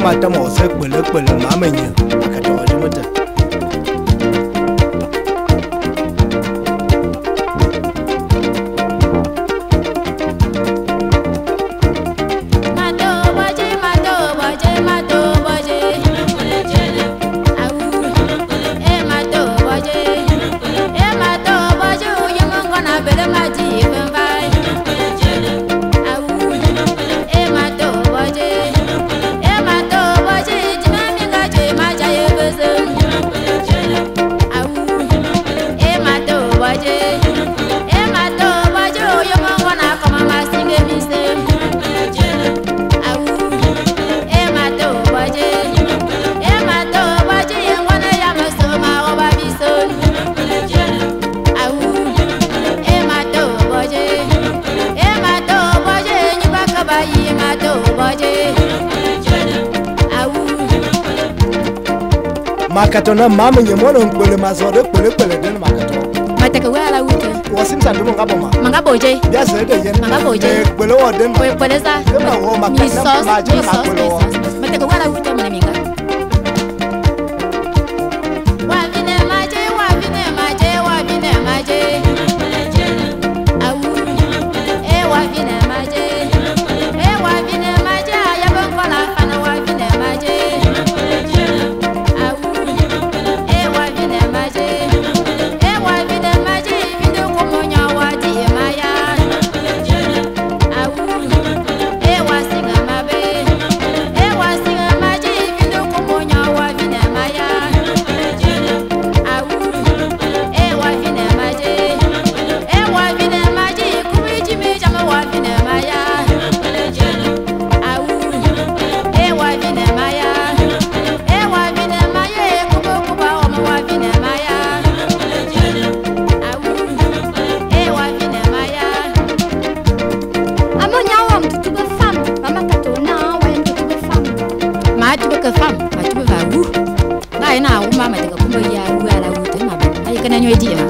mata mo se kwele ma menye akato jumata Makatona mama nyemono nkpwële mazore kwele den makato. Mateka wala wuta. Wasimsa ndumo ngaboma. Manga boje. Ya zede yen. Manga boje. Kwele woden. Kwele za. Kema wo makata maji makwele wo. Mateka wala wuta mwana minga. Wavine maje. Au. Wavine maje. Wavine maje. Ayabonkola fana wavine maje. Idea.